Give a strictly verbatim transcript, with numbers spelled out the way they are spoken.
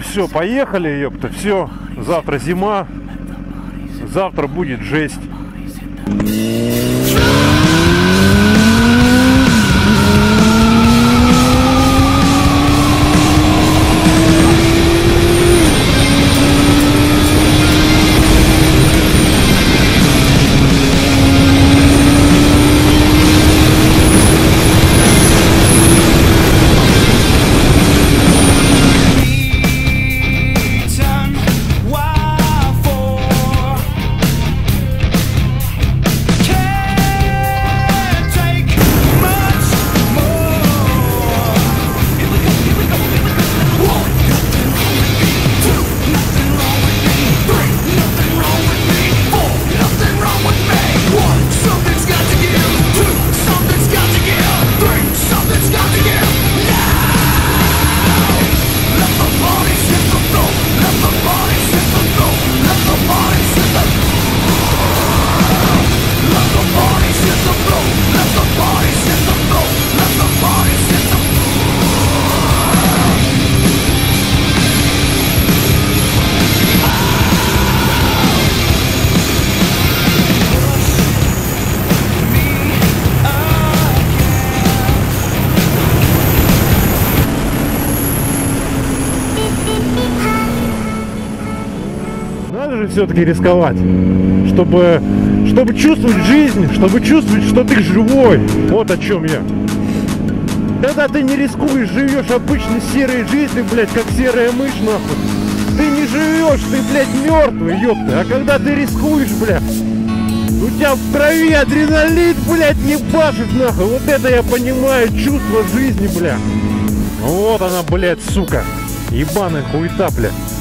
все, поехали, ёпта, все. Завтра зима. Завтра будет жесть. Все-таки рисковать, чтобы, чтобы чувствовать жизнь, чтобы чувствовать, что ты живой. Вот о чем я. Когда ты не рискуешь, живешь обычной серой жизнью, блядь, как серая мышь, нахуй. Ты не живешь, ты, блядь, мертвый, ёпта. А когда ты рискуешь, блядь, у тебя в крови адреналин, блядь, не башит, нахуй. Вот это я понимаю, чувство жизни, блядь. Вот она, блядь, сука. Ебаная хуета, блядь.